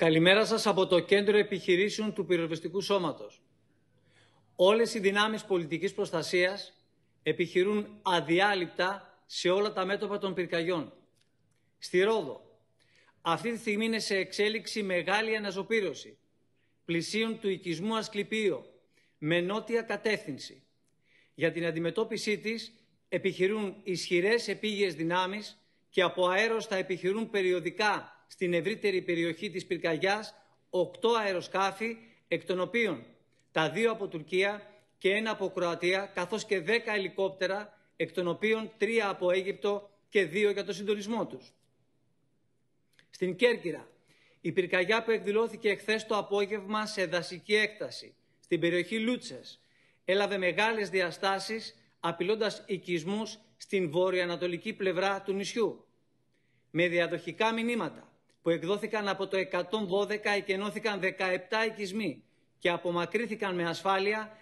Καλημέρα σας από το Κέντρο Επιχειρήσεων του Πυροσβεστικού Σώματος. Όλες οι δυνάμεις πολιτικής προστασίας επιχειρούν αδιάλειπτα σε όλα τα μέτωπα των πυρκαγιών. Στη Ρόδο, αυτή τη στιγμή είναι σε εξέλιξη μεγάλη αναζωπήρωση πλησίων του οικισμού Ασκληπείο με νότια κατεύθυνση. Για την αντιμετώπιση της επιχειρούν ισχυρές επίγειες δυνάμεις και από αέρος θα επιχειρούν περιοδικά στην ευρύτερη περιοχή της πυρκαγιάς 8 αεροσκάφη, εκ των οποίων τα 2 από Τουρκία και 1 από Κροατία, καθώς και 10 ελικόπτερα, εκ των οποίων 3 από Αίγυπτο και 2 για το συντονισμό τους. Στην Κέρκυρα, η πυρκαγιά που εκδηλώθηκε εχθές το απόγευμα σε δασική έκταση, στην περιοχή Λούτσες, έλαβε μεγάλες διαστάσεις, απειλώντας οικισμούς στην βορειοανατολική πλευρά του νησιού. Με διαδοχικά μηνύματα που εκδόθηκαν από το 112 εκενώθηκαν 17 οικισμοί και απομακρύθηκαν με ασφάλεια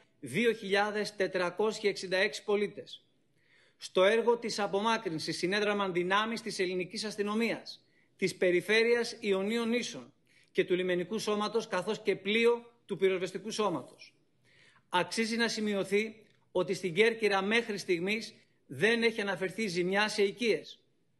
2.466 πολίτες. Στο έργο της απομάκρυνσης συνέδραμαν δυνάμεις της ελληνικής αστυνομίας, της περιφέρειας Ιωνίων Νήσων και του λιμενικού σώματος, καθώς και πλοίο του πυροσβεστικού σώματος. Αξίζει να σημειωθεί ότι στην Κέρκυρα μέχρι στιγμής δεν έχει αναφερθεί ζημιά σε οικίες.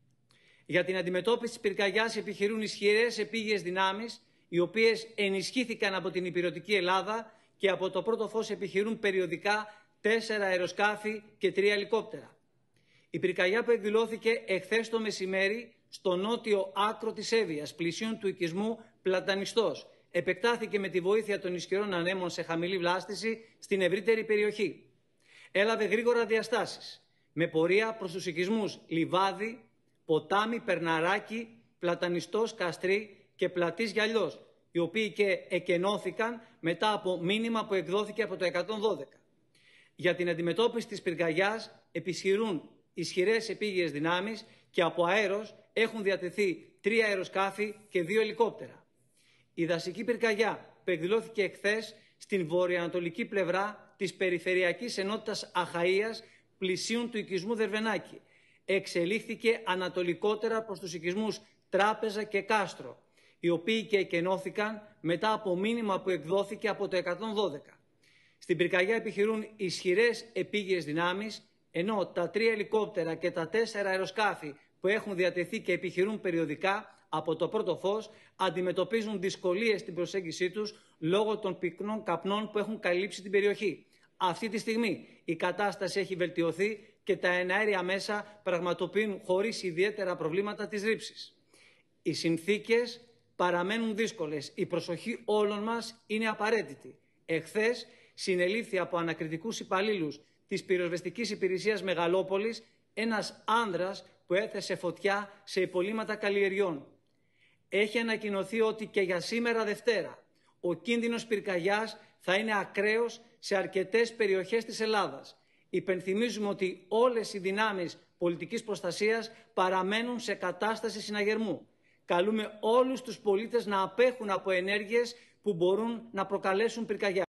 Για την αντιμετώπιση της πυρκαγιάς επιχειρούν ισχυρές επίγειες δυνάμεις, οι οποίες ενισχύθηκαν από την υπηρετική Ελλάδα και από το πρώτο φως επιχειρούν περιοδικά 4 αεροσκάφη και 3 ελικόπτερα. Η πυρκαγιά που εκδηλώθηκε εχθές το μεσημέρι στο νότιο άκρο της Εύβοιας, πλησίων του οικισμού Πλατανιστός, επεκτάθηκε με τη βοήθεια των ισχυρών ανέμων σε χαμηλή βλάστηση στην ευρύτερη περιοχή. Έλαβε γρήγορα διαστάσεις, με πορεία προς τους οικισμούς Λιβάδι, Ποτάμι, Περναράκι, Πλατανιστός, Καστρί και Πλατής Γυαλιός, οι οποίοι και εκενώθηκαν μετά από μήνυμα που εκδόθηκε από το 112. Για την αντιμετώπιση της πυρκαγιάς επιχειρούν ισχυρές επίγειες δυνάμεις και από αέρος έχουν διατεθεί 3 αεροσκάφη και 2 ελικόπτερα. Η δασική πυρκαγιά που εκδηλώθηκε εχθές στην βορειοανατολική πλευρά της περιφερειακής ενότητας Αχαΐας πλησίων του οικισμού Δερβενάκη εξελίχθηκε ανατολικότερα προς τους οικισμούς Τράπεζα και Κάστρο, οι οποίοι και εκενώθηκαν μετά από μήνυμα που εκδόθηκε από το 112. Στην πυρκαγιά επιχειρούν ισχυρές επίγειες δυνάμεις, ενώ τα 3 ελικόπτερα και τα 4 αεροσκάφη που έχουν διατεθεί και επιχειρούν περιοδικά από το πρώτο φως αντιμετωπίζουν δυσκολίες στην προσέγγιση τους λόγω των πυκνών καπνών που έχουν καλύψει την περιοχή. Αυτή τη στιγμή η κατάσταση έχει βελτιωθεί και τα εναέρια μέσα πραγματοποιούν χωρίς ιδιαίτερα προβλήματα τις ρήψεις. Οι συνθήκες παραμένουν δύσκολες. Η προσοχή όλων μας είναι απαραίτητη. Εχθές συνελήφθη από ανακριτικούς υπαλλήλους της πυροσβεστικής υπηρεσίας Μεγαλόπολης ένας άνδρας που έθεσε φωτιά σε υπολείμματα καλλιεργιών. Έχει ανακοινωθεί ότι και για σήμερα Δευτέρα ο κίνδυνος πυρκαγιάς θα είναι ακραίος σε αρκετές περιοχές της Ελλάδας. Υπενθυμίζουμε ότι όλες οι δυνάμεις πολιτικής προστασίας παραμένουν σε κατάσταση συναγερμού. Καλούμε όλους τους πολίτες να απέχουν από ενέργειες που μπορούν να προκαλέσουν πυρκαγιά.